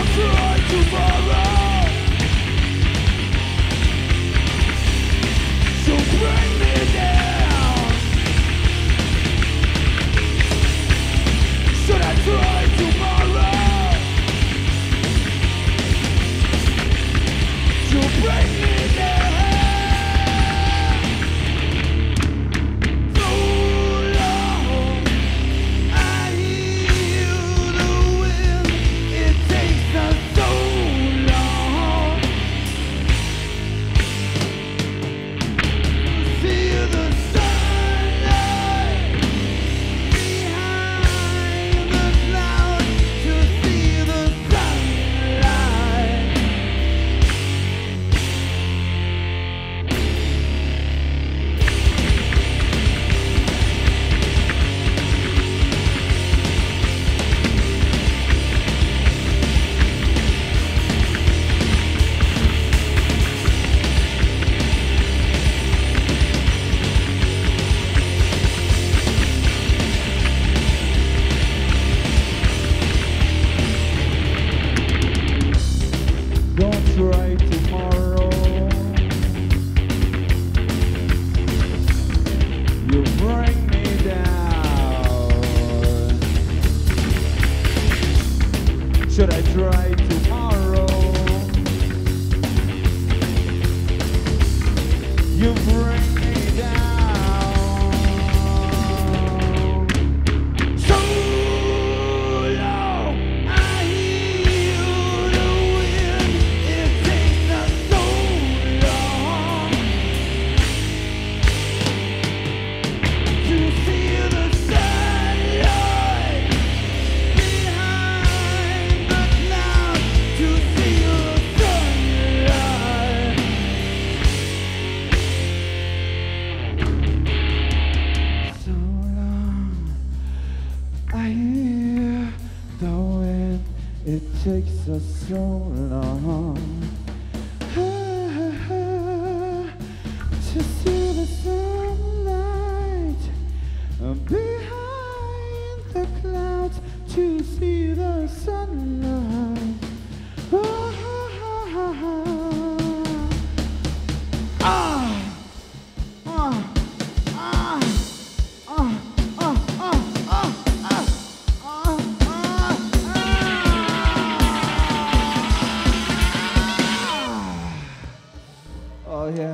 Should I try tomorrow? You bring me down. So long I hear the wind. It takes us so long to see the sunlight behind the clouds, to see the sunlight. So long I hear the wind. It takes us so long to see the sunlight behind the clouds, to see the sunlight. Oh yeah.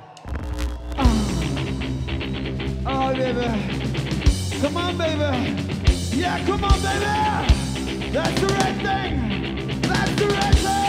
Oh baby. Come on baby. Yeah, come on baby. That's the right thing. That's the right thing.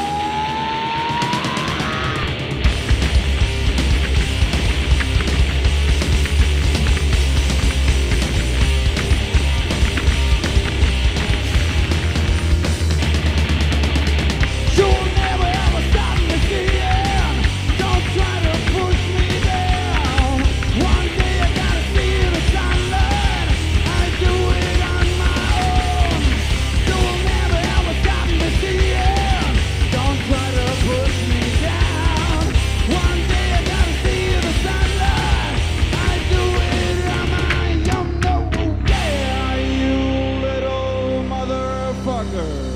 You'll never ever stop me seeing. Don't try to push me down. One day I gotta see the sunlight. I do it on my own. You'll never ever stop me seeing. Don't try to push me down. One day I gotta see the sunlight. I do it on my own. No, yeah, you little motherfucker.